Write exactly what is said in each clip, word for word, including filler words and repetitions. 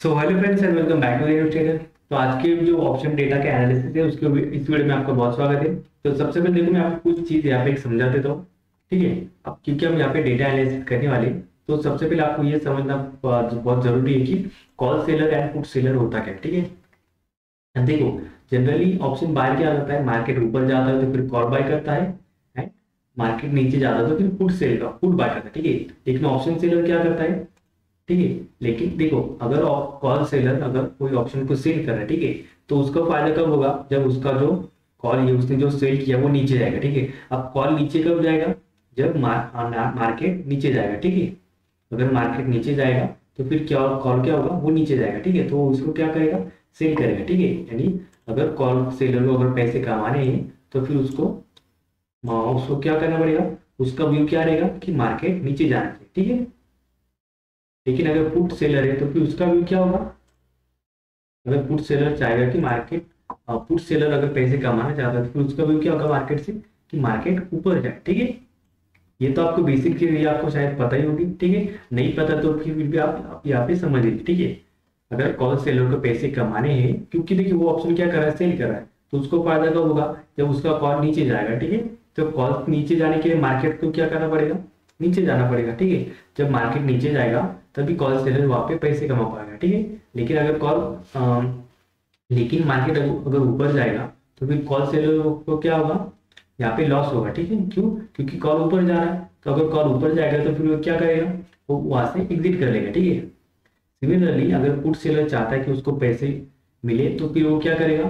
So hello friends and welcome back to the channel. तो आज के जो ऑप्शन डेटा के एनालिसिस है उसके इस वीडियो में आपका बहुत स्वागत है। तो सबसे पहले देखो मैं आपको कुछ चीज़ यहाँ पे एक समझा देता हूँ। ठीक है, अब क्योंकि हम यहाँ पे डेटा एनालिसिस करने वाले हैं, तो सबसे पहले आपको ये समझना बहुत बहुत जरूरी है कि call seller and put seller होता क्या है। ठीक है, अब देखो जनरली ऑप्शन बाय क्या होता है, मार्केट ऊपर जाता है तो फिर कॉल बाय करता है, है? मार्केट नीचे जाता है तो फिर पुट सेल का पुट बाय करता है। ठीक है, लेकिन ऑप्शन सेलर क्या करता है, ठीक है, लेकिन देखो अगर कॉल सेलर अगर कोई ऑप्शन को सेल कर रहा है, ठीक है, तो उसका फायदा कब होगा, जब उसका जो कॉल ये उसने जो सेल किया वो नीचे जाएगा। ठीक है, अब कॉल नीचे कब जाएगा, जब मार, मार्केट नीचे जाएगा। ठीक है, अगर मार्केट नीचे जाएगा तो फिर क्या कॉल क्या होगा, वो नीचे जाएगा। ठीक है, तो उसको क्या करेगा, सेल करेगा। ठीक है, यानी अगर कॉल सेलर को अगर पैसे कमाने हैं तो फिर उसको उसको क्या करना पड़ेगा, उसका व्यू क्या रहेगा कि मार्केट नीचे जाना चाहिए। ठीक है, लेकिन अगर पुट सेलर है तो फिर उसका व्यू क्या होगा, अगर पुट सेलर चाहेगा कि मार्केट पुट सेलर अगर पैसे कमाना चाहता है तो फिर उसका व्यू क्या होगा मार्केट से, कि मार्केट ऊपर जाए। ठीक है, ये तो आपको बेसिक चीज ये आपको शायद पता ही होगी। ठीक है, नहीं पता तो फिर भी आप, आप यहाँ पे समझ लीजिए। ठीक है, अगर कॉल सेलर को पैसे कमाने हैं, क्योंकि देखिए वो ऑप्शन क्या कर रहा है, सेल कर रहा है, तो उसको फायदा कब होगा, जब उसका कॉल नीचे जाएगा। ठीक है, तो कॉल नीचे जाने के लिए मार्केट को क्या करना पड़ेगा, नीचे जाना पड़ेगा। ठीक है, जब मार्केट नीचे जाएगा तभी कॉल सेलर वहां पे पैसे कमा पाएगा। ठीक है, लेकिन अगर कॉल लेकिन मार्केट अगर ऊपर जाएगा तो फिर कॉल सेलर को क्या होगा, यहाँ पे लॉस होगा। ठीक है, क्यों, क्योंकि कॉल ऊपर जा रहा है, तो अगर कॉल ऊपर जाएगा तो फिर वो क्या करेगा, वो वहां से एग्जिट कर लेगा। ठीक है, सिमिलरली अगर पुट सेलर चाहता है कि उसको पैसे मिले तो फिर वो क्या करेगा,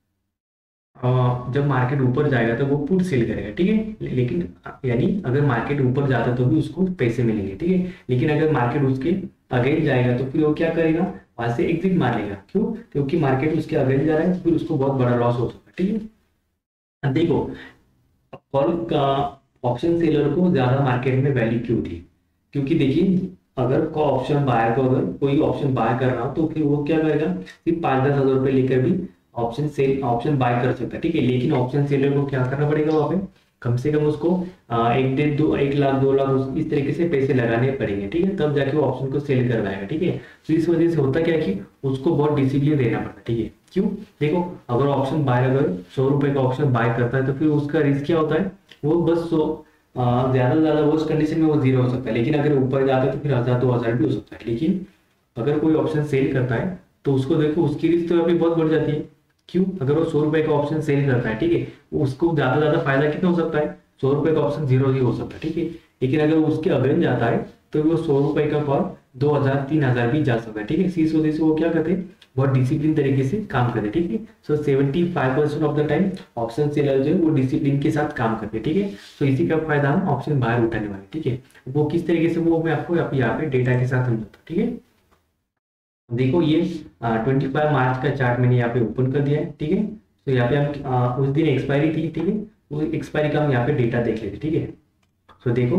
अ, जब मार्केट ऊपर जाएगा तो वो पुट सेल करेगा। ठीक है, लेकिन यानी अगर मार्केट ऊपर जाता है तो भी उसको पैसे मिलेंगे। ठीक है, लेकिन अगर मार्केट उसके अगेंस्ट जाएगा तो फिर वो क्या करेगा, वहां से एग्जिट मार लेगा। क्यों, क्योंकि मार्केट उसके अगेंस्ट जा रहा है तो फिर उसको बहुत बड़ा लॉस हो सकता है। ठीक है, अब देखो कॉल का ऑप्शन सेलर को ज्यादा मार्केट में वैल्यू क्यों थी, क्योंकि देखिए अगर को ऑप्शन बायर को अगर कोई ऑप्शन बाय कर रहा हो तो फिर वो क्या करेगा, सिर्फ पाँच दस हजार रुपये लेकर भी ऑप्शन सेल ऑप्शन बाय कर सकता है। ठीक है, लेकिन ऑप्शन सेलर को क्या करना पड़ेगा, वहाँ पे कम से कम उसको आ, एक डेढ़ दो एक लाख दो लाख उस- इस तरीके से पैसे लगाने पड़ेंगे। ठीक है, तब जाके वो ऑप्शन को सेल करवाएगा। ठीक है, तो इस वजह से होता क्या है कि उसको बहुत डिसिप्लिन रहना पड़ता है। ठीक है, क्यों, देखो अगर ऑप्शन बाय अगर सौ रुपए का ऑप्शन बाय करता है तो फिर उसका रिस्क क्या होता है, वो बस सौ ज्यादा से ज्यादा वर्स्ट कंडीशन में वो जीरो हो सकता है, लेकिन अगर ऊपर जाता है तो फिर हजार दो हजार भी हो सकता है। लेकिन अगर कोई ऑप्शन सेल करता है तो उसको देखो उसकी रिस्क तो अभी बहुत बढ़ जाती है। क्यों, अगर वो सौ रुपए का ऑप्शन सेल करता है, ठीक है, उसको ज्यादा से ज्यादा फायदा कितना हो सकता है, सौ रुपए का ऑप्शन जीरो ही हो सकता है। ठीक है, लेकिन अगर उसके अगेंस्ट जाता है तो वो सौ रुपए का कॉल दो हजार तीन हजार भी जा सकता है। ठीक है, इस वजह से वो क्या करते हैं, बहुत डिसिप्लिन तरीके से काम करते हैं। ठीक है, so seventy five percent of the time option seller जो है वो डिसिप्लिन के साथ काम करते हैं। ठीक है, सो इसी का फायदा हम ऑप्शन बाहर उठाने वाले। ठीक है, वो किस तरीके से वो मैं आपको यहाँ पे डेटा के साथ समझाता हूँ। ठीक है, देखो ये ट्वेंटी फाइव मार्च का चार्ट मैंने यहाँ पे ओपन कर दिया है। ठीक है, तो यहाँ पे हम आ, उस दिन एक्सपायरी थी। ठीक है, उस एक्सपायरी का हम यहाँ पे डेटा देख लेते। ठीक है, तो देखो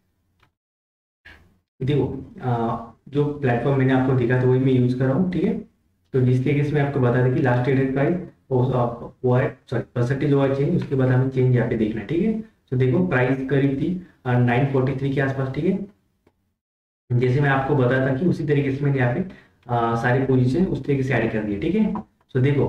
देखो आ, जो प्लेटफॉर्म मैंने आपको दिखा था वही मैं यूज कर रहा हूँ। ठीक है, तो जिस तरीके से मैं आपको बता दें कि लास्ट ट्रेडेड प्राइस वो है, सॉरी परसेंटेज हुआ चेंज, उसके बाद हमें चेंज यहाँ पे देखना है। ठीक है, तो देखो प्राइस करीब थी नाइन फोर्टी थ्री के आसपास। ठीक है, जैसे मैं आपको बताया था कि उसी तरीके से मैंने यहाँ पे आ, सारी पोजीशन उस तरीके से ऐड कर दिए। ठीक है, तो देखो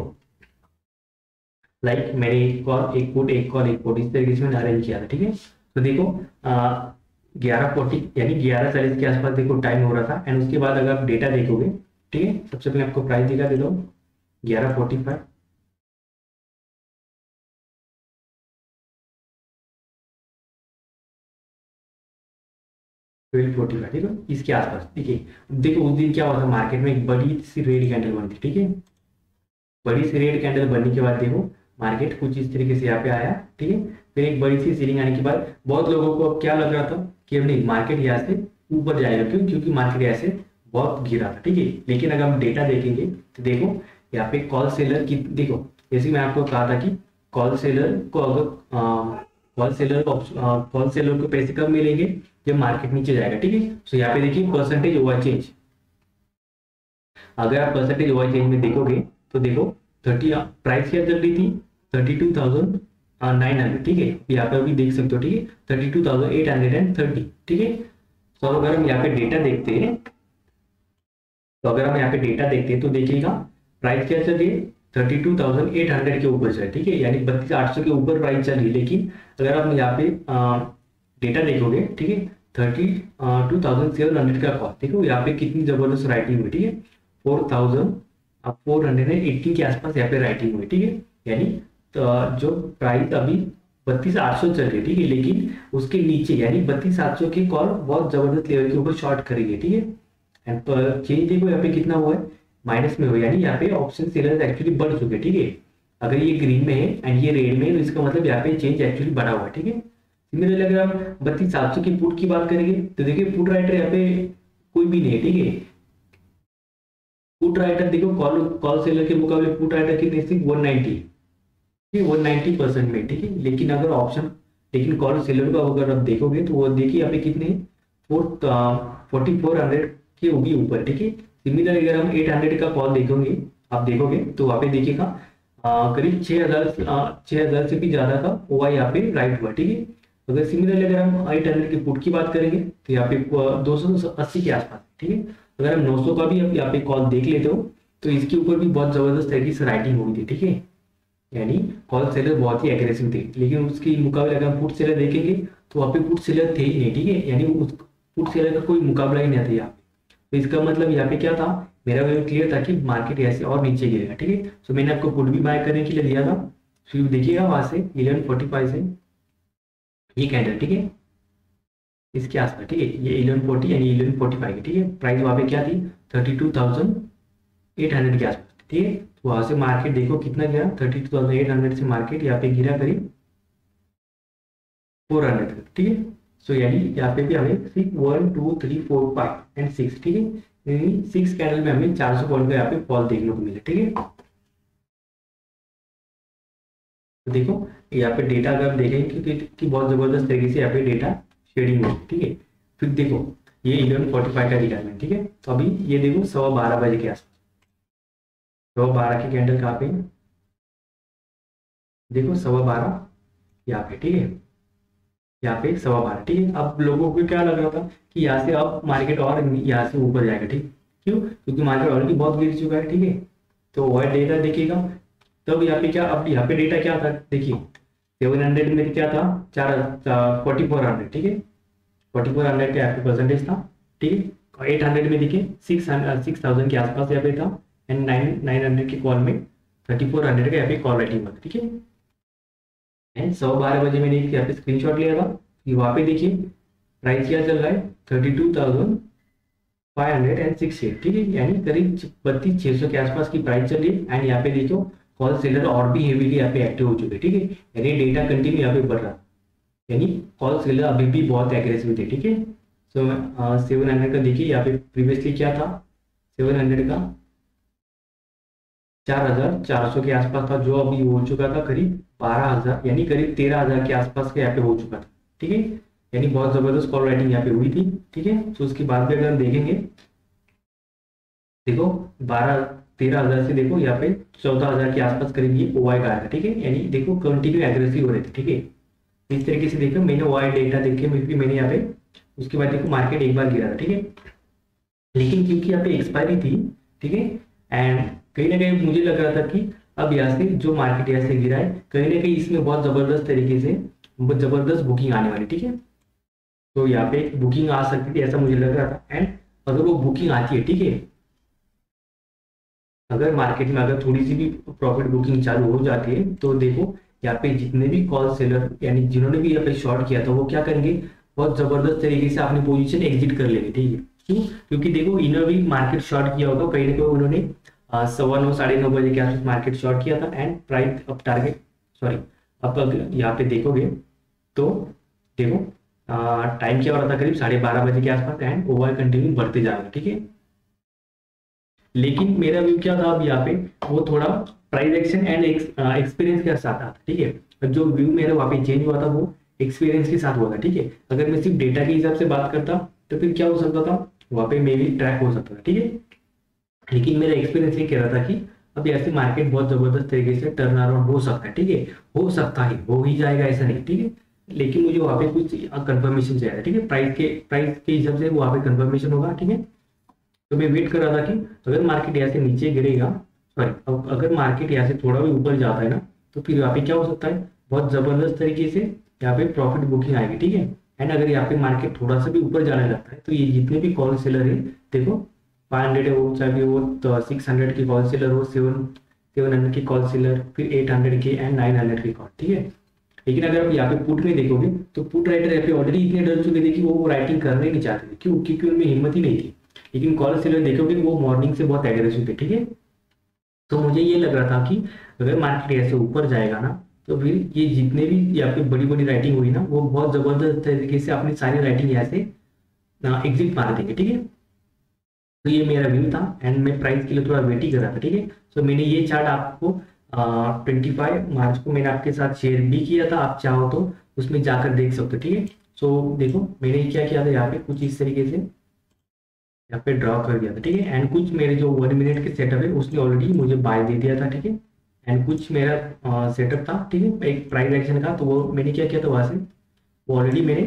लाइक मैंने एक कॉल एक पुट एक कॉल एक पुट इस तरीके से मैंने अरेंज किया था। ठीक है, तो देखो ग्यारह फोर्टी यानी ग्यारह चालीस के आसपास देखो टाइम हो रहा था, एंड उसके बाद अगर आप डेटा देखोगे, ठीक है, सबसे पहले आपको प्राइस दिखा देता हूँ, ग्यारह forty five, twelve forty five, ठीक है, इसके आसपास। ठीक है, देखो उस दिन क्या हुआ था, मार्केट में एक बड़ी सी रेड कैंडल बनी थी। ठीक है, बड़ी सी रेड कैंडल बनने के बाद देखो मार्केट कुछ इस तरीके से यहाँ पे आया। ठीक है, फिर एक बड़ी सी सीलिंग आने के बाद बहुत लोगों को अब क्या लग रहा था कि अब नहीं मार्केट यहाँ से ऊपर जाएगा। क्यों, क्योंकि मार्केट यहाँ से बहुत गिरा था। ठीक है, लेकिन अगर हम डेटा देखेंगे तो देखो यहाँ पे कॉल सेलर की, देखो जैसे मैं आपको कहा था कि कॉल सेलर को अगर कॉल सेलर कॉल सेलर को पैसे कब मिलेंगे, जब मार्केट नीचे जाएगा। ठीक है, तो यहाँ पे देखिए परसेंटेज ओवर चेंज, अगर आप परसेंटेज ओवर चेंज में देखोगे तो देखो थर्टी प्राइस क्या चल रही थी, thirty two thousand nine hundred. ठीक है, यहाँ पे भी देख सकते हो। ठीक है, thirty two thousand eight hundred and thirty. ठीक है, तो अगर हम यहाँ पे डेटा देखते हैं तो अगर हम यहाँ पे डेटा देखते हैं तो देखिएगा प्राइस क्या चल रही है, thirty two thousand eight hundred के ऊपर चल रही है, ठीक है, यानी बत्तीस आठ सौ के ऊपर प्राइस चल रही है। लेकिन अगर आप यहाँ पे डेटा देखोगे, ठीक है, thirty two thousand seven hundred का कॉस्ट, देखो यहाँ पे कितनी जबरदस्त राइटिंग हुई, ठीक है, फोर थाउजेंड अब फोर हंड्रेड एंड एट्टी के आसपास यहाँ पे राइटिंग हुई, ठीक है, यानी तो जो प्राइस अभी बत्तीस आठ सौ चल रही है, ठीक है, लेकिन उसके नीचे यानी बत्तीस आठ सौ की कॉल बहुत जबरदस्त लेवल के ऊपर शॉर्ट करेगी, ठीक है। एंड चेंज देखो यहाँ पे कितना हुआ है, माइनस में हुआ, यानी यहाँ पे ऑप्शन सेलर्स एक्चुअली बढ़ चुके हैं, ठीक है। अगर ये ग्रीन में है एंड ये रेड में है तो इसका मतलब यहाँ पे चेंज एक्चुअली बढ़ा हुआ है, ठीक है। सिमिलरली अगर हम बत्तीस सात सौ की पुट की बात करेंगे तो देखिए पुट राइटर यहाँ पे कोई भी नहीं है, ठीक है। पुट राइटर देखो कॉल कॉल सेलर के मुकाबले पुट राइटर कितने सिर्फ वन नाइनटी, ठीक है, वन नाइनटी परसेंट में, ठीक है। लेकिन अगर ऑप्शन लेकिन कॉल सेलर को अगर आप देखोगे तो वो देखिए यहाँ पे कितने फोर फोर्टी फोर हंड्रेड के होगी ऊपर, ठीक है। सिमिलर अगर हम एट हंड्रेड का कॉल देखोगे आप देखोगे तो वहाँ पे देखिएगा करीब छः हज़ार छः हज़ार से भी ज़्यादा का ओ आई यहाँ पे राइट हुआ, ठीक है। अगर सिमिलरली अगर हम एट हंड्रेड के पुट की बात करेंगे तो यहाँ पे दो सौ अस्सी के आसपास, ठीक है। अगर हम नौ सौ का भी अब यहाँ पे कॉल देख लेते हो तो इसके ऊपर भी बहुत जबरदस्त तरीके से राइटिंग हुई थी, ठीक है, यानी कॉल सेलर बहुत ही एग्रेसिव थे। लेकिन उसके मुकाबले अगर हम पुट सेलर देखेंगे तो वहाँ पे पुट सेलर थे ही नहीं, ठीक है, यानी उस पुट सेलर का कोई मुकाबला ही नहीं था यहाँ पे। तो इसका मतलब यहाँ पे क्या था, मेरा वे क्लियर था कि मार्केट ऐसे और नीचे गिरेगा, ठीक है। सो मैंने आपको पुट भी बाय करने के लिए दिया था, फिर देखिएगा वहां से इलेवन फोर्टी फाइव से ये कैंडल, ठीक है, इसके आसपास, ठीक है, ये इलेवन फोर्टी यानी इलेवन फोर्टी फाइव, ठीक है। प्राइस वहाँ पे क्या थी, thirty two thousand eight hundred के आसपास, ठीक है। तो वहां से मार्केट देखो कितना गिरा, thirty two thousand eight hundred से मार्केट यहाँ पे गिरा करीब फोर हंड्रेड तक, ठीक है। सो यानी यहाँ पे भी हमें six one two three four five and six, ठीक है, यानी सिक्स कैंडल में हमें चार सौ पॉइंट का यहाँ पे फॉल देखने को मिला, ठीक है। तो देखो यहाँ पे डेटा अगर आप देखें कि, कि बहुत जबरदस्त तरीके से यहाँ पे डेटा शेडिंग है, ठीक है। फिर देखो ये इलेवन फोर्टी फाइव का दिखा, ठीक है। तो अभी ये देखो सवा बारह बजे के आसपास, सवा बारह की कैंडल कहाँ पे, देखो सवा बारह यहाँ पे, ठीक है, यहाँ पे सवा बारह, ठीक है। अब लोगों को क्या लग रहा था कि यहाँ से अब मार्केट और यहाँ से ऊपर जाएगा, ठीक, क्यों, क्योंकि मार्केट ऑलरेडी बहुत गिर चुका है, ठीक है। तो वह डेटा देखिएगा तब यहाँ पे क्या, अब यहाँ पे डेटा क्या था, देखिए सेवन हंड्रेड में क्या था, चार फोर्टी फोर हंड्रेड, ठीक है, फोर्टी फोर हंड्रेड का यहाँ पे परसेंटेज था, ठीक है। एट हंड्रेड में देखिए सिक्स सिक्स थाउजेंड के आसपास यहाँ पे था एंड नाइन नाइन हंड्रेड के कॉल में थर्टी फोर हंड्रेड का यहाँ पे कॉल राइटिंग हुआ, ठीक है। एंड सौ बारह बजे मैंने यहाँ पे स्क्रीनशॉट लिया था कि वहाँ पे देखिए प्राइस क्या चल रहा है, thirty two thousand five hundred and six eight, ठीक है, यानी करीब बत्तीस छः सौ के आसपास की प्राइस चल रही है। एंड यहाँ पे देखो कॉल सेलर और भी हेवीली यहाँ पे एक्टिव हो चुके, ठीक है, यानी डेटा कंटिन्यू यहाँ पे बढ़ रहा, यानी कॉल सेलर अभी भी बहुत एग्रेसिव थे, ठीक है। सो सेवन हंड्रेड का देखिए यहाँ पे प्रीवियसली क्या था, सेवन हंड्रेड का चार हजार चार सौ के आसपास था, जो अभी हो चुका था करीब बारह हजार यानी करीब तेरह हजार के आसपास के यहाँ पे हो चुका था, ठीक है, यानी बहुत जबरदस्त कॉल राइटिंग यहाँ पे हुई थी, ठीक है। तो उसके बाद में अगर हम देखेंगे देखो बारह तेरह हजार से देखो यहाँ पे चौदह हजार के आसपास करीब ये ओ आई का आया, ठीक है, यानी देखो कंटिन्यू एग्रेसिव हो रहे थे, ठीक है। इस तरीके से देखो मैंने ओ आई डेटा देखे फिर मैंने यहाँ पे उसके बाद देखो मार्केट एक बार गिरा था, ठीक है, लेकिन क्योंकि यहाँ पे एक्सपायरी थी, ठीक है, एंड कहीं ना कहीं मुझे लग रहा था कि अब यहाँ से जो मार्केट यहाँ से गिरा है कहीं ना कहीं इसमें बहुत जबरदस्त तरीके से बहुत जबरदस्त बुकिंग आने वाली, ठीक है। तो यहाँ पे बुकिंग आ सकती थी ऐसा मुझे लग रहा था। एंड अगर वो बुकिंग आती है, ठीक है, अगर मार्केट में अगर थोड़ी सी भी प्रॉफिट बुकिंग चालू हो जाती है तो देखो यहाँ पे जितने भी कॉल सेलर यानी जिन्होंने भी यहाँ पे शॉर्ट किया था वो क्या करेंगे, बहुत जबरदस्त तरीके से अपनी पोजीशन एग्जिट कर लेंगे, ठीक है। क्यों, क्योंकि देखो इन्होंने भी मार्केट शॉर्ट किया होगा, कहीं ना कहीं उन्होंने सवा नौ साढ़े नौ बजे के आसपास मार्केट शॉर्ट किया था एंड प्राइस अब टारगेट सॉरी अब अगर यहाँ पे देखोगे तो देखो टाइम क्या हो रहा था करीब साढ़े बारह बजे के आसपास एंड ओवर कंटिन्यू बढ़ते जा रहा है, ठीक है। लेकिन मेरा व्यू क्या था अब यहाँ पे वो थोड़ा प्राइस एक्शन एंड एक्सपीरियंस के साथ आता, ठीक है। जो व्यू मेरा वहाँ पे चेंज हुआ था वो एक्सपीरियंस के साथ हुआ था, ठीक है। अगर मैं सिर्फ डेटा के हिसाब से बात करता तो फिर क्या हो सकता था, वहाँ पे मे भी ट्रैक हो सकता था, ठीक है। लेकिन मेरा एक्सपीरियंस ये कह रहा था कि अब ऐसे मार्केट बहुत जबरदस्त तरीके से टर्न अराउंड हो सकता है, ठीक है, हो सकता है हो ही जाएगा ऐसा नहीं, ठीक है। लेकिन मुझे वहाँ पे कुछ कंफर्मेशन चाहिए था, ठीक है, प्राइस के प्राइस के हिसाब से वहाँ पे कंफर्मेशन होगा, ठीक है। तो मैं वेट कर रहा था कि अगर मार्केट यहाँ से नीचे गिरेगा, सॉरी अगर मार्केट यहाँ से थोड़ा भी ऊपर जाता है ना, तो फिर यहाँ पे क्या हो सकता है, बहुत जबरदस्त तरीके से यहाँ पे प्रॉफिट बुकिंग आएगी, ठीक है। एंड अगर यहाँ पे मार्केट थोड़ा सा भी ऊपर जाने लगता है तो ये जितने भी कॉल सेलर है, देखो फाइव हंड्रेड हो, चाहे वो तो सिक्स हंड्रेड की कॉल सेलर हो, सेवन सेवन हंड्रेड की कॉल सेलर, फिर एट हंड्रेड की एंड नाइन हंड्रेड की कॉल, ठीक है। लेकिन अगर आप यहाँ पे पुट में देखोगे तो पुट राइटर यहाँ पे ऑलरेडी इतने डर चुके थे कि वो राइटिंग करना ही नहीं चाहते थे, क्यों, क्योंकि उनमें हिम्मत ही नहीं थी। लेकिन कॉल सेलर देखोगे वो मॉर्निंग से बहुत एग्रेसिव थे, ठीक है। तो मुझे ये लग रहा था कि अगर मार्केट ऐसे ऊपर जाएगा ना, तो फिर ये जितने भी यहाँ पे बड़ी बड़ी राइटिंग हुई ना, वो बहुत जबरदस्त तरीके से अपनी सारी राइटिंग यहाँ से एग्जिट मार देंगे, ठीक है। तो ये मेरा व्यू था एंड मैं प्राइस के लिए थोड़ा वेट ही कर रहा था, ठीक है। सो मैंने ये चार्ट आपको ट्वेंटी फाइव मार्च को मैंने आपके साथ शेयर भी किया था, आप चाहो तो उसमें जाकर देख सकते हो, ठीक है। सो देखो मैंने क्या किया था, यहाँ पे कुछ इस तरीके से यहाँ पे ड्रॉ कर दिया था, ठीक है। एंड कुछ मेरे जो वन मिनट के सेटअप है उसने ऑलरेडी मुझे बाय दे दिया था, ठीक है। एंड कुछ मेरा सेटअप था, ठीक है, एक प्राइस एक्शन का, तो वो मैंने क्या किया था वहां से, वो ऑलरेडी मैंने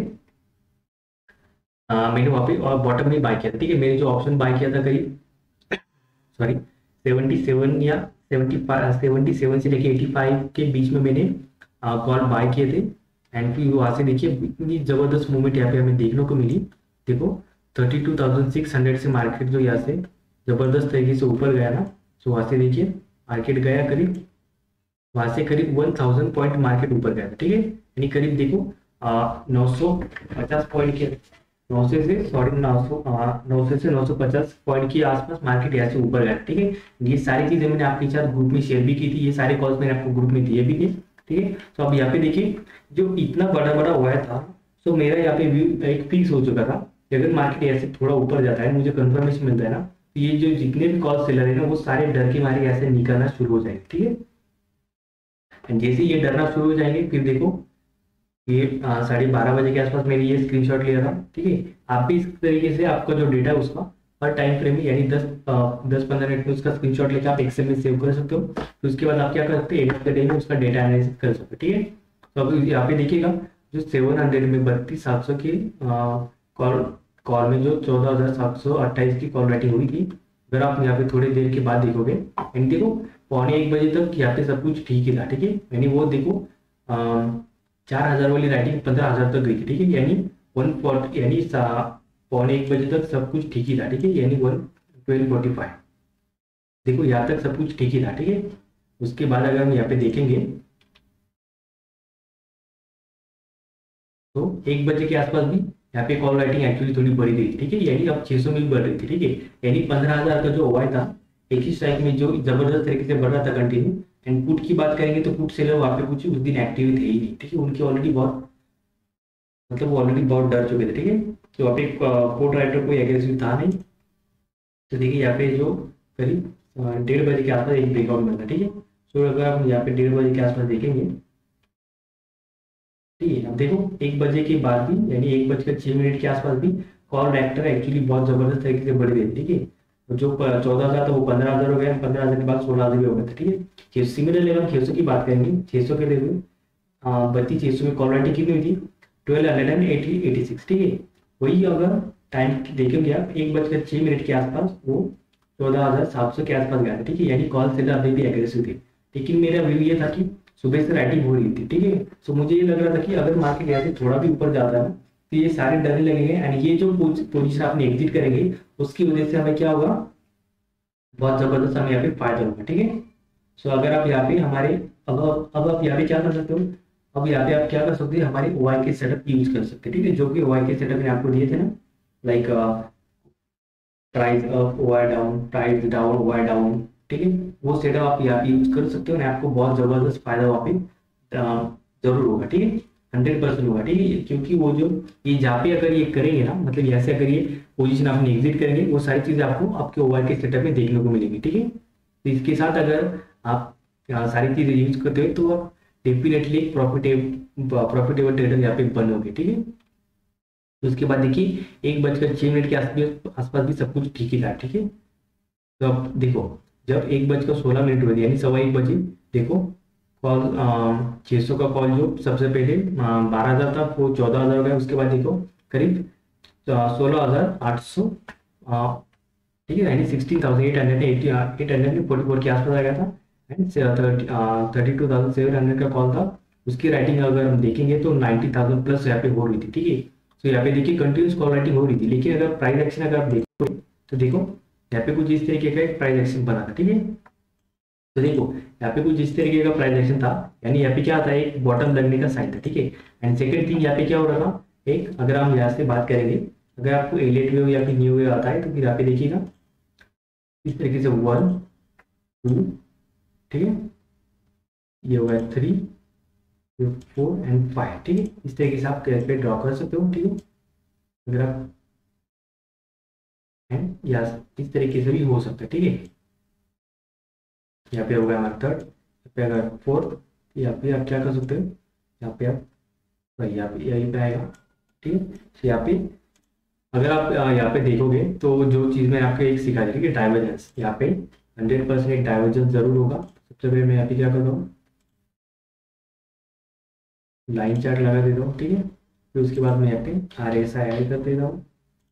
आ, मैंने वहाँ पे और बॉटम में बाय किया था, ठीक है। मैंने जो ऑप्शन बाय किया था करीब सॉरी सेवेंटी सेवन या सेवेंटी सेवेंटी सेवन से लेके एटी फाइव के बीच में मैंने कॉल बाय किए थे। एंड फिर वहाँ से देखिए इतनी जबरदस्त मूवमेंट यहाँ पे हमें देखने को मिली। देखो thirty two thousand six hundred से मार्केट जो यहाँ से जबरदस्त तरीके से ऊपर गया ना, तो वहाँ से देखिए मार्केट गया करीब, वहाँ से करीब वन थाउजेंड पॉइंट मार्केट ऊपर गया था, ठीक है। यानी करीब देखो नौ सौ पचास पॉइंट के नौ सौ से सॉरी नौ सौ नौ सौ से नौ सौ पचास पॉइंट के आसपास मार्केट यहाँ से ऊपर गया, ठीक है। ये सारी चीजें मैंने आपके साथ ग्रुप में शेयर भी की थी, ये सारे कॉल्स मैंने आपको ग्रुप में दिए भी थे, ठीक है। तो अब यहाँ पे देखिए जो इतना बड़ा बड़ा हुआ था, तो मेरा यहाँ पे व्यू एक फिक्स हो चुका था कि अगर मार्केट ऐसे थोड़ा ऊपर जाता है, मुझे कंफर्मेशन मिलता है ना, तो ये जो जितने भी कॉल सेलर है ना, वो सारे डर के मारे ऐसे निकलना शुरू हो जाएंगे, ठीक है। जैसे ये डरना शुरू हो जाएंगे, फिर देखो ये साढ़े बारह बजे के आसपास मैंने ये स्क्रीनशॉट लिया था, ठीक है। आप भी इस तरीके से आपका जो डेटा है उसका हर टाइम फ्रेम में यानी दस दस पंद्रह मिनट में उसका स्क्रीनशॉट लेकर आप एक्सेल में सेव कर सकते हो। तो उसके बाद आप क्या कर सकते हैं, एंड ऑफ द डे में उसका डेटा एनालिसिस कर सकते हो, ठीक है। तो अब यहाँ पे देखिएगा जो सेवन हंड्रेड में बत्तीस सात सौ की कॉल कॉल में जो चौदह हजार सात सौ अट्ठाईस की कॉल राइटिंग हुई थी, अगर आप यहाँ पे थोड़ी देर के बाद देखोगे एंड देखो पौने एक बजे तक यहाँ पे सब कुछ ठीक ही था, ठीक है। यानी वो देखो चार हजार वाली राइटिंग पंद्रह हजार तक गई थी, ठीक है। यानी वन फोर्टी यानी पौने एक बजे तक सब कुछ ठीक ही था, ठीक है। यानी वन ट्वेल्व फोर्टी फाइव देखो यहाँ तक सब कुछ ठीक ही था, ठीक है। उसके बाद अगर हम यहाँ पे देखेंगे तो एक बजे के आसपास भी यहाँ पे कॉल राइटिंग एक्चुअली थोड़ी बढ़ी गई, ठीक है। यानी अब छह सौ में बढ़ रही थी, ठीक है। यानी पंद्रह हजार का जो हुआ था एक ही स्ट्राइक में जो जबरदस्त तरीके से बढ़ रहा था कंटिन्यू। एंड पुट की बात करेंगे तो पुट सेलर वहाँ पे कुछ उस दिन एक्टिव थे ही नहीं, ठीक है। उनके ऑलरेडी बहुत मतलब वो ऑलरेडी बहुत डर चुके थे, ठीक है। तो वहाँ पे पुट राइटर कोई एग्रेसिव था नहीं। तो देखिए यहाँ पे जो करीब डेढ़ बजे के आसपास एक ब्रेकआउट मिलता, ठीक है। तो अगर हम यहाँ पे डेढ़ बजे के आसपास देखेंगे, ठीक है, अब देखो एक बजे के बाद भी यानी एक बजकर छह मिनट के आसपास भी कॉल राइटर एक्चुअली बहुत जबरदस्त तरीके से बढ़ गई, ठीक है। जो चौदह हजार था वो पंद्रह हजार हो गया, पंद्रह हजार के बाद सोलह हजार भी हो गया था, ठीक है। सिमिलर लेवल छह सौ की बात करेंगे, छह सौ के लेवल बत्तीस छह सौ में कॉल राइटिंग कितनी हुई थी, twelve hundred and eighty eighty six, ठीक है। वही अगर टाइम देखेंगे आप एक बजकर छह मिनट के आसपास वो चौदह हजार सात सौ के आसपास गया था, ठीक है। यानी कॉल सेलर अभी भी एग्रेसिव थे, लेकिन मेरा व्यू ये था कि सुबह से राइटिंग हो रही थी, ठीक है। सो मुझे ये लग रहा था कि अगर मार्केट ऐसे थोड़ा भी ऊपर जाता है तो ये सारे डरने लगेंगे एंड ये जो पोजीशन आपने एग्जिट करेंगे उसकी वजह से हमें क्या होगा, बहुत जबरदस्त हमें यहाँ पे फायदा होगा, ठीक है। सो अगर आप यहाँ पे हमारे अब अब आप यहाँ पे क्या कर सकते हो, अब यहाँ पे आप क्या कर सकते हैं, हमारे ओ आई के सेटअप यूज कर सकते हैं, ठीक है। जो कि ओ आई के सेटअप ने आपको दिए थे ना, like price up O I down, price down O I down, ठीक है। वो सेटअप आप यहाँ पे यूज कर सकते हो ना, आपको बहुत जबरदस्त फायदा वहाँ पे जरूर होगा, ठीक है। हंड्रेड परसेंट होगा, ठीक है। क्योंकि वो जो ये जहाँ पे अगर ये करेंगे ना, मतलब यहाँ से अगर ये पोजीशन आपने एग्जिट करेंगे, वो सारी चीजें आपको आपके ओआर के सेटअप में देखने को मिलेगी, ठीक है। तो इसके साथ अगर आप सारी चीजें यूज करते हो तो आप डेफिनेटली एक प्रॉफिटेबल प्रॉफिटेबल ट्रेडर यहाँ पे बनोगे, ठीक है। तो उसके बाद देखिए एक बजकर छह मिनट के आसपास आसपास भी सब कुछ ठीक ही था, ठीक है। तो अब देखो जब एक बजकर सोलह मिनट हुए यानी सवा एक बजे देखो कॉल छः सौ का कॉल जो सबसे पहले बारह हज़ार था वो चौदह हज़ार हो गया। उसके बाद देखो करीब सोलह हज़ार आठ सौ ठीक है, यानी sixteen thousand eight hundred eighty eight hundred forty four के आसपास आ गया था। And thirty two thousand seven hundred का कॉल था, उसकी राइटिंग अगर हम देखेंगे तो नाइन्टी थाउजेंड प्लस यहाँ पे हो रही थी। ठीक है, तो यहाँ पे देखिए कंटिन्यूस कॉल राइटिंग हो रही थी, लेकिन अगर प्राइस एक्शन अगर आप देखो तो देखो यहाँ पे कुछ इस तरीके का एक प्राइस एक्शन बना था। ठीक है, तो देखो यहाँ पे कुछ इस तरीके का प्राइस एक्शन था, यानी यहाँ पे क्या था, एक बॉटम लगने का साइन था। ठीक है, एंड सेकंड थिंग यहाँ पे क्या हो रहा था, एक अगर हम यहाँ से बात करेंगे, अगर आपको एलियट वेव या फिर न्यू वेव आता है तो फिर यहाँ पे देखिएगा इस तरीके से वन टू, ठीक है, ये होगा थ्री फोर एंड फाइव। ठीक है, इस तरीके से आप कैश पे ड्रॉ कर सकते हो। ठीक है, अगर आप एंड या इस तरीके से भी हो सकता है। ठीक है, यहाँ पे होगा हमारा थर्ड, यहाँ पे अगर फोर्थ, यहाँ पे आप क्या कर सकते हो, यहाँ पे आप भाई यहाँ पे यहीं पे आएगा। ठीक है, तो यहाँ पे अगर आप यहाँ पे देखोगे तो जो चीज़ मैं आपको एक सिखा दी, ठीक है, डाइवर्जेंस, यहाँ पे हंड्रेड परसेंट एक डाइवर्जेंस जरूर होगा। सबसे पहले मैं यहाँ पे क्या करता हूँ, लाइन चार्ट लगा देता हूँ। ठीक है, फिर उसके बाद मैं यहाँ पे आर एस आई ऐड कर देता हूँ।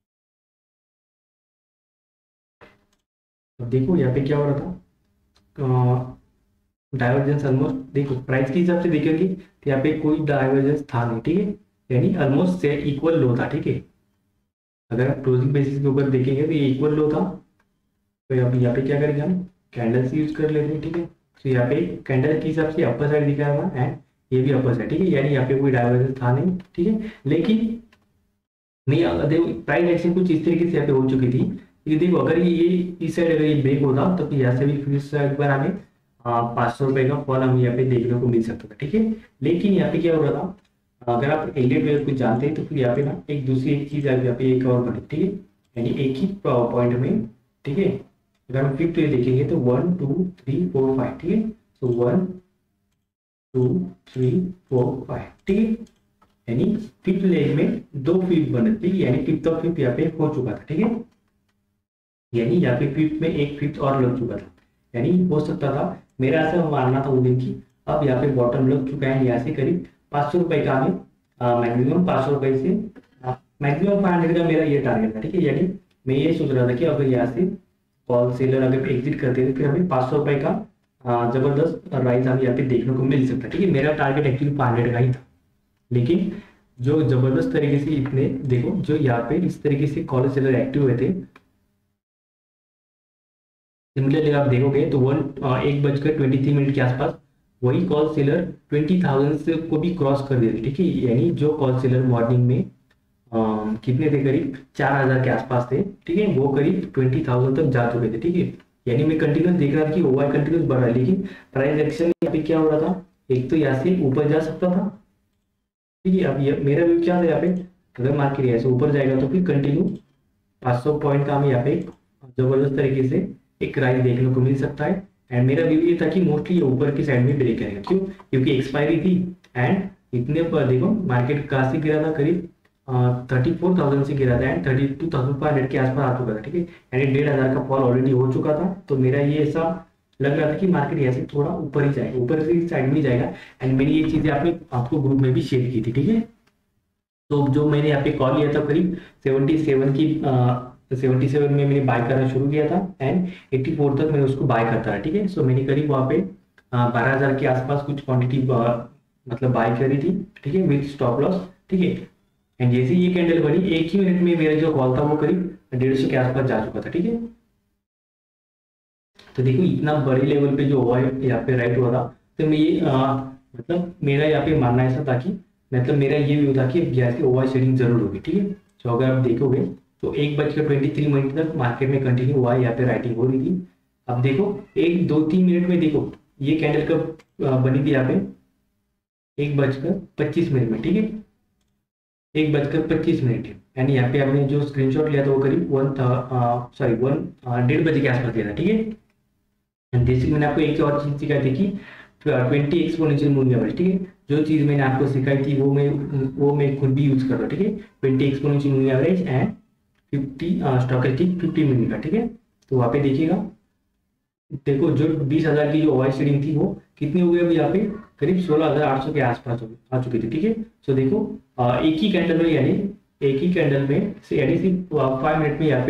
अब देखो यहाँ पे क्या हो रहा था, डाइवर्जेंस ऑलमोस्ट देखो प्राइस के हिसाब से देखेंगे तो यहाँ पे कोई डाइवर्जेंस था नहीं। ठीक है, यानी ऑलमोस्ट से इक्वल लो था। ठीक है, अगर आप क्लोजिंग बेसिस के ऊपर देखेंगे तो ये इक्वल लो था। तो अब यहाँ पे क्या करेंगे, हम कैंडल्स यूज कर लेते हैं। ठीक है, तो यहाँ पे कैंडल के हिसाब से अपर साइड दिखा हुआ एंड ये भी अपर साइड। ठीक है, यानी यहाँ पे कोई डाइवर्जेंस था नहीं। ठीक है, लेकिन नहीं देखो प्राइस एक्शन कुछ इस तरीके से यहाँ पे हो चुकी थी। ये देखो अगर ये इस साइड अगर ये ब्रेक होता तो फिर यहाँ से भी फिर साइड पर हमें पाँच सौ रुपए का फॉल हम यहाँ पे देखने को मिल सकता था। ठीक है, लेकिन यहाँ पे क्या हो रहा था, अगर आप एलियट वेव को जानते हैं तो फिर यहाँ पे ना एक दूसरी एक चीज यहाँ पे एक और बनी। ठीक है, यानी एक ही पॉइंट में। ठीक है, अगर हम फिफ्थ देखेंगे तो one two three four five. ठीक है, तो one two three four five. ठीक है, यानी फिफ्थ लेग में दो फिफ्थ बने थे, यानी फिफ्थ और फिफ्थ यहाँ पे हो चुका था। ठीक है, यानी यहाँ पे फिफ्थ में एक फिफ्थ और लग चुका था, यानी हो सकता था मेरा ऐसा मानना था उस दिन की अब यहाँ पे बॉटम लग चुका है, यहाँ से करीब पाँच सौ रुपए का हमें मैक्सिमम पाँच सौ रुपए से मैक्सिमम फाइव हंड्रेड का मेरा ये टारगेट था। ठीक है, यानी मैं ये सोच रहा था कि अगर यहाँ से कॉल सेलर अगर एग्जिट करते थे फिर हमें पाँच सौ रुपए का जबरदस्त राइज हमें यहाँ पे देखने को मिल सकता है। ठीक है, मेरा टारगेट एक्चुअली फाइव हंड्रेड का ही था, लेकिन जो जबरदस्त तरीके से इतने देखो जो यहाँ पे इस तरीके से कॉल सेलर एक्टिव हुए थे, सिमिलरली आप देखोगे तो वन एक बजकर ट्वेंटी थ्री मिनट के आसपास वही कॉल सेलर ट्वेंटी थाउजेंड को भी क्रॉस कर देते। ठीक है, यानी जो कॉल सेलर मॉर्निंग में आ, कितने थे, करीब चार हजार के आसपास थे। ठीक है, वो करीब ट्वेंटी थाउजेंड तक जा चुके थे। ठीक है, यानी मैं कंटिन्यूस देख रहा था कि ओवर कंटिन्यूस बढ़ रहा है, लेकिन प्राइस एक्शन यहाँ पे क्या हो रहा था, एक तो यहाँ से ऊपर जा सकता था। ठीक है, अब ये मेरा व्यू क्या था, यहाँ पे अगर मार्केट यहाँ से ऊपर जाएगा तो फिर कंटिन्यू पाँच सौ पॉइंट का हमें यहाँ पे जबरदस्त तरीके से एक राइज देखने को मिल सकता है। एंड मेरा व्यू ये था कि मोस्टली ये ऊपर की साइड में ब्रेक करेगा। क्यों, क्योंकि एक्सपायरी थी एंड इतने पर देखो मार्केट कहाँ से गिरा था, करीब थर्टी फोर थाउजेंड से गिरा था and thirty two thousand five hundred के आसपास आ चुका था। ठीक है, यानी डेढ़ हजार का फॉल ऑलरेडी हो चुका था। तो मेरा ये ऐसा लग रहा था कि मार्केट यहाँ से थोड़ा ऊपर ही जाएगा, ऊपर से साइड में जाएगा। एंड मैंने ये चीजें आपने आपको ग्रुप में भी शेयर की थी। ठीक है, तो जो मैंने यहाँ पे कॉल लिया था करीब सेवेंटी सेवन की सेवेंटी सेवन में मैंने बाय करना शुरू किया था एंड एट्टी फोर तक मैंने उसको बाय करता रहा। ठीक है, सो मैंने करीब वहाँ पे बारह हजार के आसपास कुछ क्वांटिटी मतलब बाय करी थी। ठीक है, विथ स्टॉप लॉस। ठीक है, एंड जैसे ये कैंडल बनी एक ही मिनट में मेरा जो कॉल था वो करीब डेढ़ सौ के आसपास जा चुका था। ठीक है, तो देखो इतना बड़े लेवल पे जो हुआ है यहाँ पे राइट हुआ था, तो मैं ये आ, मतलब मेरा यहाँ पे मानना ऐसा था कि मतलब मेरा ये व्यू था कि यहाँ से ओवर शेडिंग जरूर होगी। ठीक है, तो अगर आप देखोगे तो एक बजकर ट्वेंटी थ्री मिनट तक मार्केट में कंटिन्यू हुआ है, यहाँ पे राइटिंग हो रही थी। अब देखो एक दो तीन मिनट में देखो ये कैंडल कब बनी थी, यहाँ पे एक बजकर पच्चीस मिनट में। ठीक है, एक बजकर पच्चीस मिनट यानी यहाँ पे आपने जो स्क्रीनशॉट लिया था वो करीब वन था सॉरी वन डेढ़ बजे के आसपास लिया था। ठीक है, जैसे मैंने आपको एक और चीज सिखाई थी कि ट्वेंटी एक्सपोनेंशियल मूविंग एवरेज। ठीक है, जो चीज मैंने आपको सिखाई थी वो मैं वो मैं खुद भी यूज कर रहा हूँ। ठीक है, twenty exponential moving average and fifty stochastic fifty minute का। ठीक है, तो वहाँ पे देखिएगा देखो जो बीस हजार की जो ओवर शेडिंग थी वो कितनी हो गई अभी यहाँ पे करीब सोलह हजार आठ सौ के आसपास आ चुकी थी। ठीक है, सो देखो आ, एक ही कैंडल में यानी एक ही कैंडल में यानी सिर्फ फाइव मिनट में यहाँ पे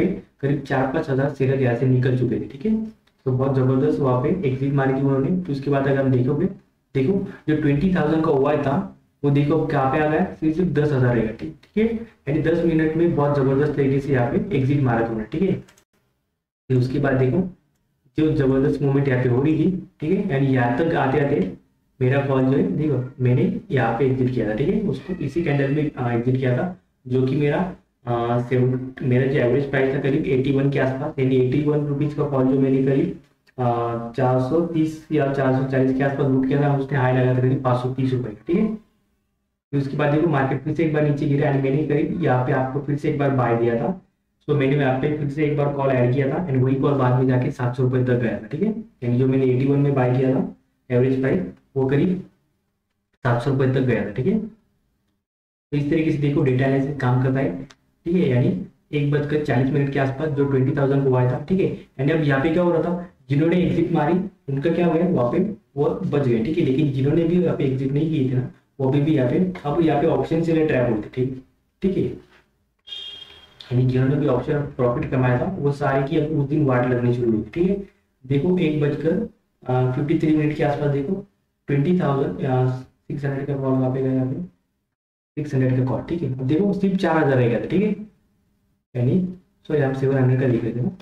करीब चार पाँच हज़ार सेलर यहाँ से निकल चुके थे, ठीक है। तो बहुत ज़बरदस्त वहाँ पे एग्जिट मारी थी उन्होंने। तो उसके बाद अगर हम देखोगे, देखो जो ट्वेंटी थाउजेंड का हुआ था वो देखो कहाँ पे आ गया, सिर्फ सिर्फ दस हज़ार रहेगा, ठीक ठीक है। यानी दस मिनट में बहुत ज़बरदस्त तरीके से यहाँ पे एग्जिट मारा था उन्होंने, ठीक है। फिर उसके बाद देखो जो जबरदस्त मूवमेंट यहाँ पे हो रही थी, ठीक है। यानी यहाँ तक आते आते मेरा कॉल जो है देखो मैंने यहाँ पे एग्जिट किया था, ठीक है। उसको इसी कैंडल में एग्जिट किया था, जो कि मेरा आ, सेवन मेरा जो एवरेज प्राइस था करीब एटी वन के आसपास, यानी एटी वन रुपीज़ का कॉल जो मैंने करीब चार सौ तीस या चार सौ चालीस के आसपास बुक किया था। उसने हाई लगा था करीब पाँच सौ तीस रुपये का, ठीक है। फिर उसके बाद देखो मार्केट फिर से एक बार नीचे गिरा एंड मैंने करीब यहाँ पे आपको फिर से एक बार बाय दिया था। तो मैंने यहाँ पे फिर से एक बार कॉल ऐड किया था एंड वही कॉल बाद में जाके सात सौ रुपये तक गया था, ठीक है। यानी जो मैंने एटी वन में बाय किया था एवरेज प्राइस वो करीब सात सौ रुपये तक गया था, ठीक है। तो इस तरीके से देखो डेटा एनालिसिस काम करता है, ठीक है। यानी एक बजकर चालीस मिनट के आसपास जो ट्वेंटी थाउजेंड को आया था, ठीक है। यानी अब यहाँ पे क्या हो रहा था, जिन्होंने एग्जिट मारी उनका क्या हुआ वहाँ पे वो बच गए, ठीक है। लेकिन जिन्होंने भी यहाँ पे एग्जिट नहीं किए थे ना वो भी भी यहाँ पे अब यहाँ पे ऑप्शन से ट्रैप होते, ठीक ठीक है। यानी जिन्होंने भी ऑप्शन प्रॉफिट कमाया था वो सारे की अब उस दिन वाट लगनी शुरू हुई, ठीक है। देखो एक बजकर फिफ्टी थ्री मिनट के आसपास देखो ट्वेंटी थाउजेंड सिक्स हंड्रेड का कॉल वहाँ पे गया, यहाँ पे सिक्स हंड्रेड का कॉल, ठीक है। अब देखो सिर्फ चार हज़ार रह गया था, ठीक है। यानी सॉरी हम सेवन हंड्रेड का लिख रहे थे ना,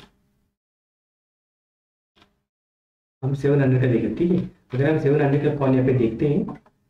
हम सेवन हंड्रेड का देख रहे, ठीक है। अगर हम सेवन हंड्रेड का कॉल यहाँ पे देखते हैं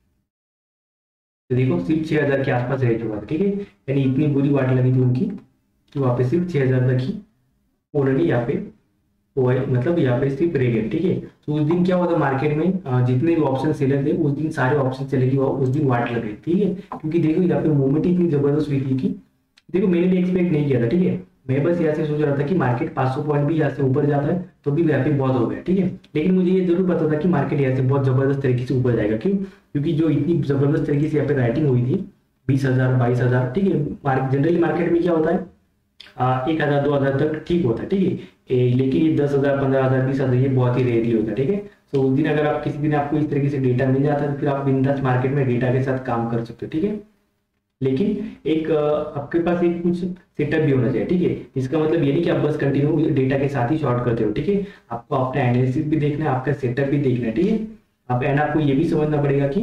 तो देखो सिर्फ छः हज़ार के आसपास रह चुका था, ठीक है। यानी इतनी बुरी वाट लगी थी उनकी कि वहाँ पे सिर्फ छः हज़ार तक ही ऑलरेडी यहाँ पे वो मतलब यहाँ पे सिर्फ रह गए, ठीक है। तो उस दिन क्या हुआ था मार्केट में जितने भी ऑप्शन सेलर थे उस दिन सारे ऑप्शन चले गए, उस दिन वाट लग गई, ठीक है। क्योंकि देखो यहाँ पे मूवमेंट इतनी जबरदस्त हुई थी कि देखो मैंने भी एक्सपेक्ट नहीं किया था, ठीक है। मैं बस यहाँ से सोच रहा था कि मार्केट पाँच सौ पॉइंट भी यहाँ से ऊपर जाता है तो भी यहाँ पे बहुत हो गया, ठीक है। लेकिन मुझे ये जरूर पता था कि मार्केट यहाँ से बहुत जबरदस्त तरीके से ऊपर जाएगा, क्यों क्योंकि जो इतनी जबरदस्त तरीके से यहाँ पे राइटिंग हुई थी बीस हजार बाईस हजार ठीक है। जनरली मार्केट में क्या होता है आ, एक हजार दो हजार तक ठीक होता है, ठीक है। लेकिन ये दस हजार पंद्रह हजार बीस हजार ये बहुत ही रेयरली होता है, ठीक है। तो उस दिन अगर आप किसी दिन आपको इस तरीके से डेटा मिल जाता है तो फिर आप बिंदास मार्केट में डेटा के साथ काम कर सकते हो, ठीक है। लेकिन एक आपके पास एक कुछ सेटअप भी होना चाहिए, ठीक है। इसका मतलब ये नहीं कि आप बस कंटिन्यू डेटा के साथ ही शॉर्ट करते हो, ठीक है। आपको अपना एनालिसिस भी देखना है, आपका सेटअप भी देखना है, ठीक है। आप एंड आपको ये भी समझना पड़ेगा कि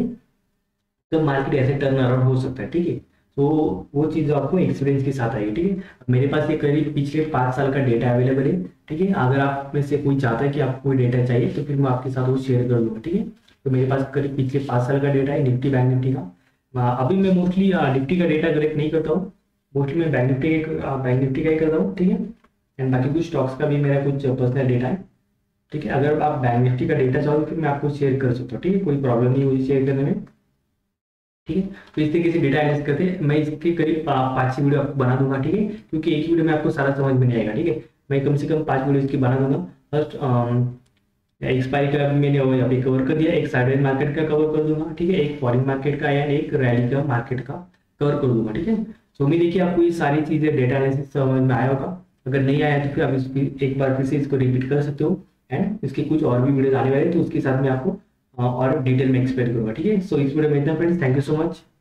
कब मार्केट ऐसे टर्न अराउंड हो सकता है, ठीक है। तो वो चीज़ आपको एक्सपीरियंस के साथ आएगी, ठीक है। मेरे पास ये करीब पिछले पाँच साल का डेटा अवेलेबल है, ठीक है। अगर आप में से कोई चाहता है कि आपको कोई डेटा चाहिए तो फिर मैं आपके साथ वो शेयर कर दूंगा, ठीक है। तो मेरे पास करीब पिछले पाँच साल का डेटा है निफ्टी बैंक निफ्टी का। अभी मैं मोस्टली निफ्टी का डेटा कलेक्ट नहीं करता हूँ, मोस्टली मैं बैंक निफ्टी बैंक निफ्टी का ही करता हूँ, ठीक है। एंड बाकी कुछ स्टॉक्स का भी मेरा कुछ पर्सनल डेटा है, ठीक है। अगर आप बैंक निफ्टी का डेटा चाहो फिर मैं आपको शेयर कर सकता हूँ, ठीक है। कोई प्रॉब्लम नहीं मुझे शेयर करने में, ठीक है। तो इस तरीके से डेटा एनालिसिस करते हैं। मैं इसके करीब पाँच छह वीडियो आपको बना दूंगा, ठीक है। क्योंकि एक ही वीडियो में आपको सारा समझ में नहीं आएगा, ठीक है। मैं कम से कम पाँच वीडियो इसकी बना दूंगा। फर्स्ट एक्सपायरी का मैंने यहाँ पे कवर कर दिया, एक साइडवेज मार्केट का कवर कर दूंगा, ठीक है। एक फॉरेन मार्केट का या एक रैली का मार्केट का कवर कर दूंगा, ठीक है। तो उम्मीद है कि आपको ये सारी चीजें डेटा एनालिसिस समझ में आया होगा। अगर नहीं आया तो फिर आप इसकी एक बार फिर से इसको रिपीट कर सकते हो एंड इसके कुछ और भी वीडियोज आने वाले तो उसके साथ में आपको और डिटेल में एक्सप्लेन करूंगा, ठीक है। सो इस वीडियो में इतना friends, thank you so much.